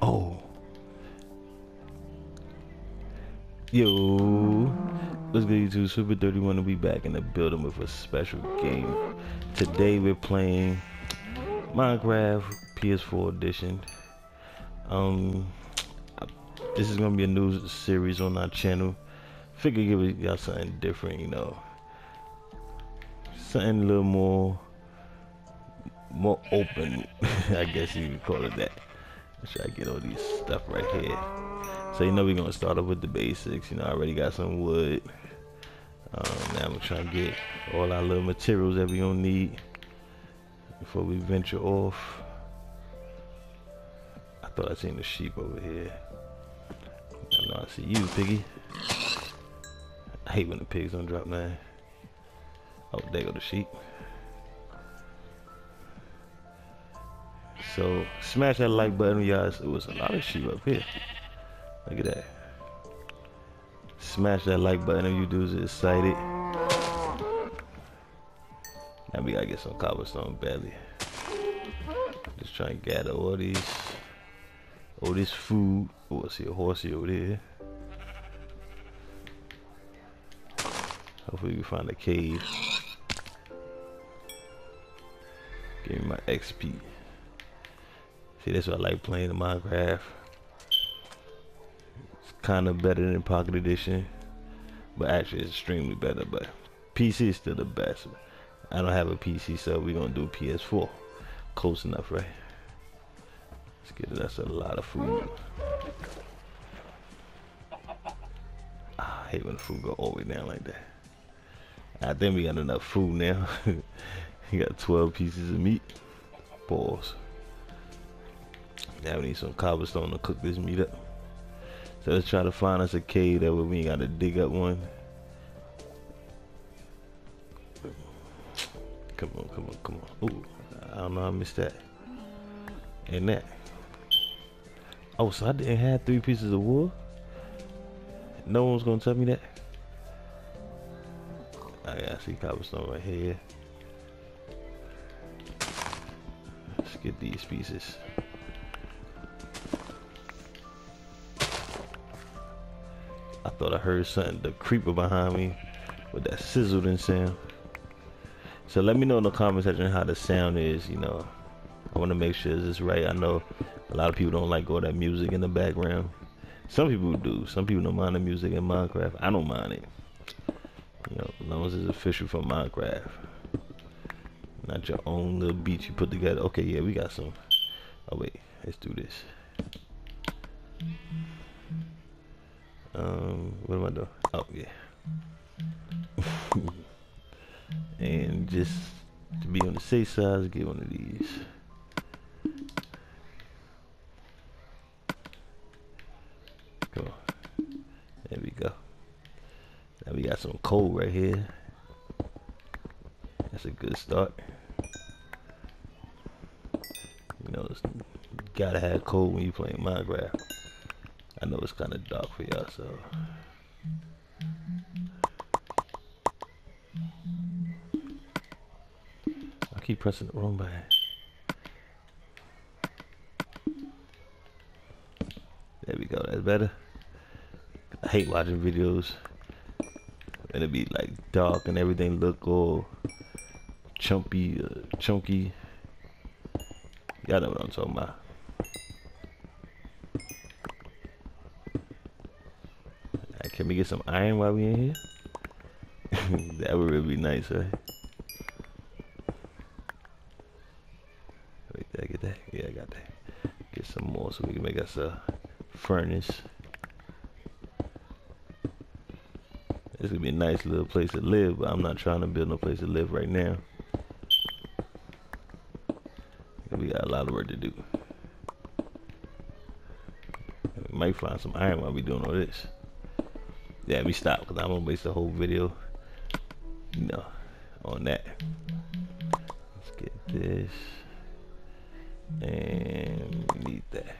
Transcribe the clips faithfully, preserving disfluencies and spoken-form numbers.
Oh, yo, what's good YouTube? Super thirty-one to be back in the building with a special game. Today we're playing Minecraft P S four edition. Um, this is gonna be a new series on our channel. Figure give y'all something different, you know, something a little more, more open. I guess you could call it that. Let's try to get all these stuff right here. So you know we're gonna start off with the basics. You know, I already got some wood. Um, now I'm trying to get all our little materials that we gonna need before we venture off. I thought I seen the sheep over here. I know I see you, piggy. I hate when the pigs don't drop, man. Oh, there go the sheep. So smash that like button, y'all. It was a lot of sheep up here. Look at that. Smash that like button if you dudes are excited. Now we gotta get some cobblestone badly. Just trying to gather all these, all this food. Oh, I see a horsey over there. Hopefully we can find a cave. Give me my X P. See, that's what I like playing in Minecraft. It's kind of better than Pocket Edition, but actually it's extremely better. But P C is still the best. I don't have a P C, so we're gonna do P S four. Close enough, right? Let's get it. That's a lot of food. Ah, I hate when the food go all the way down like that. I think we got enough food now. You got twelve pieces of meat. Pause. Now we need some cobblestone to cook this meat up. So let's try to find us a cave that way we ain't gotta dig up one. Come on, come on, come on. Ooh, I don't know how I missed that. And that. Oh, so I didn't have three pieces of wood? No one's gonna tell me that? Oh, yeah, I see cobblestone right here. Let's get these pieces. I thought I heard something, the creeper behind me with that sizzling sound. So let me know in the comment section how the sound is, you know. I want to make sure this is right. I know a lot of people don't like all that music in the background. Some people do. Some people don't mind the music in Minecraft. I don't mind it. You know, as long as it's official from Minecraft. Not your own little beat you put together. Okay, yeah, we got some. Oh, wait. Let's do this. Um, what am I doing? Oh, yeah. And just to be on the safe side, let's get one of these. Come on. There we go. Now we got some coal right here. That's a good start. You know, it's, you gotta have coal when you playing Minecraft. I know it's kind of dark for y'all, so. I keep pressing the wrong button. There we go, that's better. I hate watching videos and it be like dark and everything look all chumpy, uh, chunky. Y'all know what I'm talking about. Right, can we get some iron while we in here? That would really be nice, right? Wait, did I get that? Yeah, I got that. Get some more so we can make us a furnace. This gonna be a nice little place to live, but I'm not trying to build no place to live right now. We got a lot of work to do. We might find some iron while we doing all this. Yeah, we stop because I'm gonna waste the whole video, you know, on that. Let's get this, and we need that.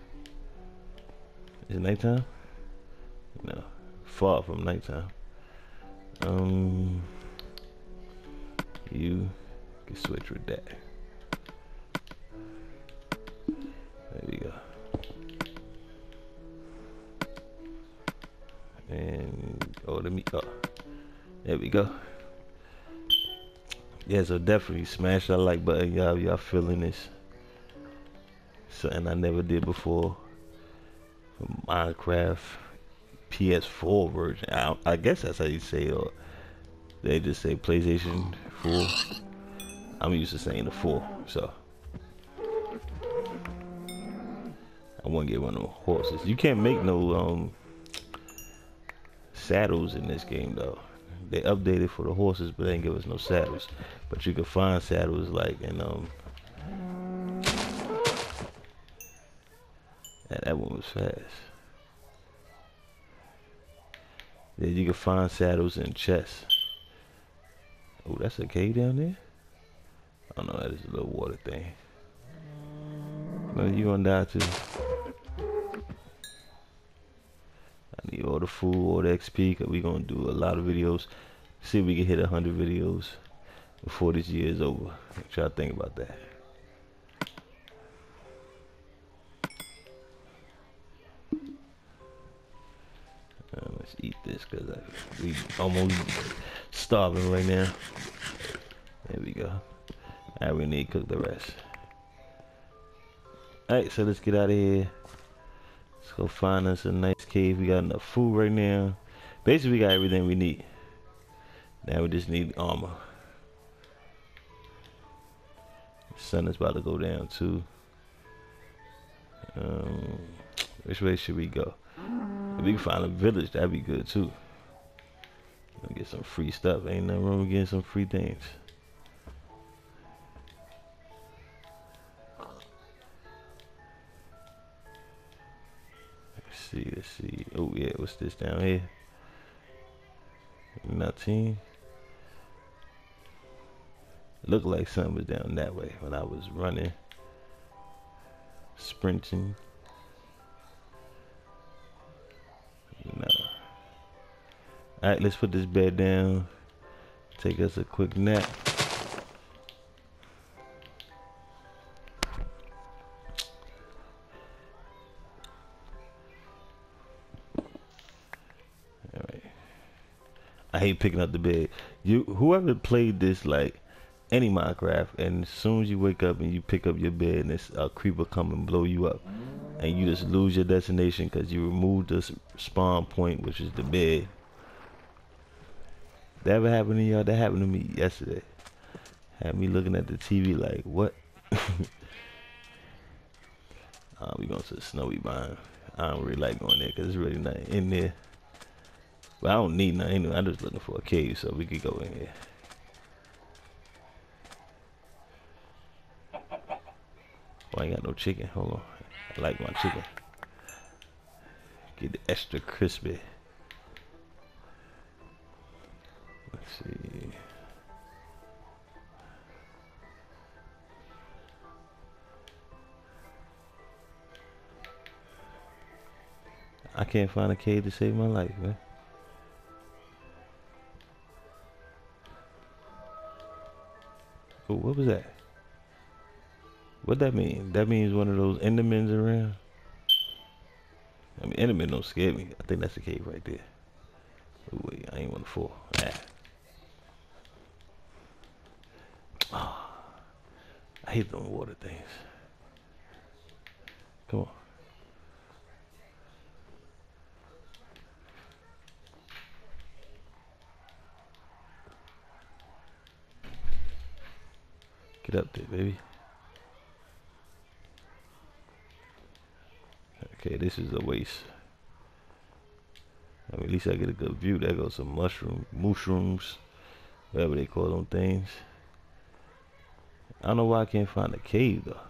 Is it nighttime? No, far from nighttime. Um, you can switch with that. There we go. Oh, let me go. There we go. Yeah, so definitely smash that like button, y'all. Y'all feeling this? Something I never did before. Minecraft P S four version. I, I guess that's how you say it. Or they just say PlayStation four. I'm used to saying the four, so I want to get one of those horses. You can't make no um saddles in this game though. They updated for the horses, but they didn't give us no saddles. But you can find saddles like in um. Yeah, that one was fast. Yeah, you can find saddles in chests. Oh, that's a cave down there? Oh no, that is a little water thing. No, you gonna die too. I need all the food, all the X P, cause we gonna do a lot of videos. See if we can hit a hundred videos before this year is over. What y'all think about that? Uh, let's eat this, cause I, we almost starving right now. There we go. Alright, we need to cook the rest. Alright, so let's get out of here. Let's go find us a nice cave. We got enough food right now. Basically, we got everything we need. Now we just need armor. The sun is about to go down too. Um, which way should we go? If we can find a village, that'd be good too. Get some free stuff. Ain't nothing wrong with getting some free things. Let's see, let's see. Oh yeah, what's this down here? nineteen. Looked like something was down that way when I was running, sprinting. No. Alright, let's put this bed down. Take us a quick nap. Alright. I hate picking up the bed. You whoever played this like any Minecraft, and as soon as you wake up and you pick up your bed and this a creeper come and blow you up, and you just lose your destination because you removed the spawn point, which is the bed. That ever happened to y'all? That happened to me yesterday. Had me looking at the T V like, what? uh, we going to the snowy biome. I don't really like going there because there's really nothing in there. But I don't need nothing anyway. I'm just looking for a cave so we could go in here. Oh, I ain't got no chicken. Hold on. I like my chicken. Get the extra crispy. Let's see. I can't find a cave to save my life, man. Oh, what was that? What that mean? That means one of those Endermans around? I mean, Enderman don't scare me. I think that's the cave right there. Oh, wait, I ain't want to fall. Ah. Oh, I hate them water things. Come on. Get up there, baby. Okay, this is a waste. I mean, at least I get a good view. There goes some mushroom, mushrooms, whatever they call them things. I don't know why I can't find a cave though.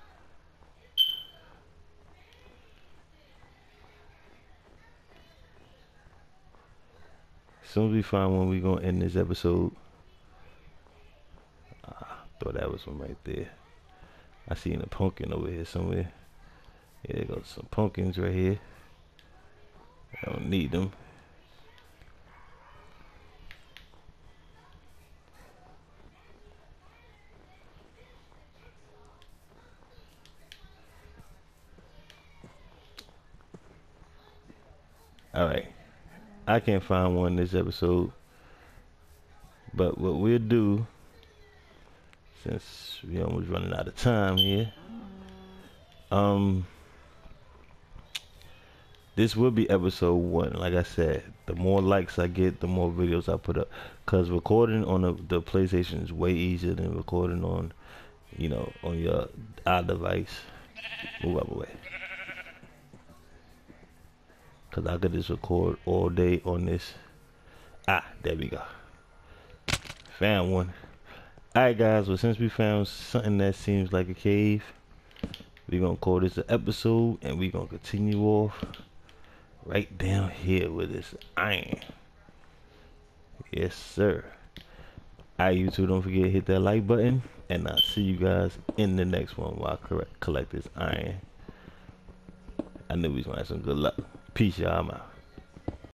As soon as we find one, we gonna end this episode. Ah, thought that was one right there. I seen a pumpkin over here somewhere. Yeah, there goes some pumpkins right here. I don't need them. Alright. I can't find one this episode. But what we'll do, since we almost running out of time here, um, this will be episode one. Like I said, the more likes I get, the more videos I put up. Cause recording on the, the PlayStation is way easier than recording on, you know, on your iDevice. Move out of the way. Cause I could just record all day on this. Ah, there we go. Found one. Alright guys, well since we found something that seems like a cave, we're gonna call this an episode and we're gonna continue off right down here with this iron. Yes sir. Alright YouTube, don't forget to hit that like button and I'll see you guys in the next one while I correct, collect this iron. I knew we was gonna have some good luck. Peace y'all, I'm out.